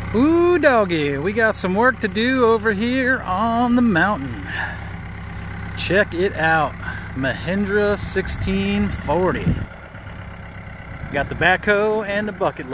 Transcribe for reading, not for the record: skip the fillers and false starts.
Ooh, doggy, we got some work to do over here on the mountain. Check it out, Mahindra 1640. Got the backhoe and the bucket.